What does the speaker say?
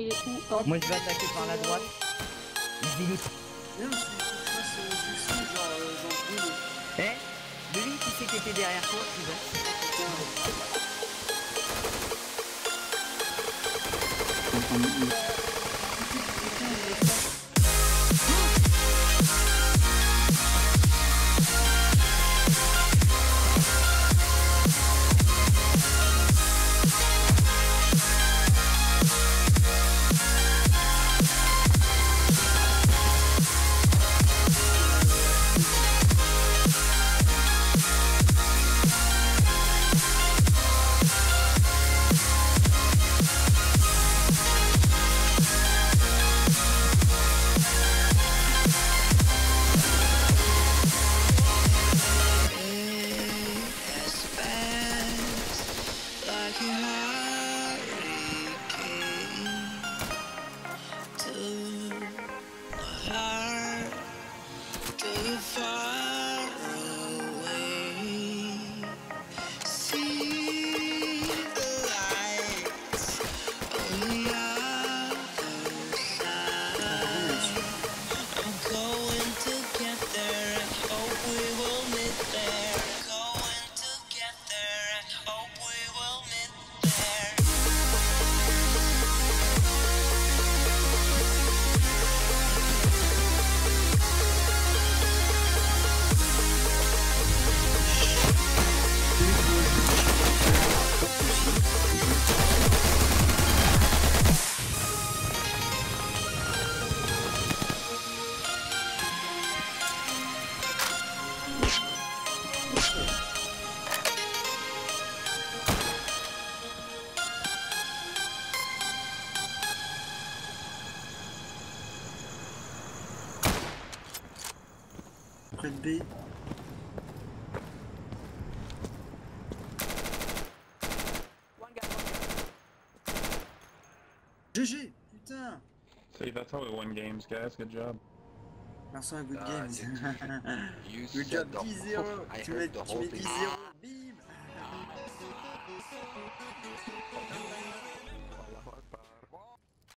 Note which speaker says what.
Speaker 1: il est où? Hop.
Speaker 2: Moi je vais attaquer par la droite. Easy loot.
Speaker 3: Viens, je fasse du son, genre brûle.
Speaker 2: Eh, devine qui c'est qui était derrière toi, tu vois.
Speaker 3: Près de B. GG, putain.
Speaker 4: See, that's how we win games, guys. Good job.
Speaker 3: Merci, un good
Speaker 5: Ah,
Speaker 3: games.
Speaker 5: you
Speaker 3: Good
Speaker 5: said
Speaker 3: job,
Speaker 5: the
Speaker 3: 10-0.
Speaker 5: I
Speaker 3: Tu
Speaker 5: heard
Speaker 3: mets
Speaker 5: the whole thing.
Speaker 3: 10-0.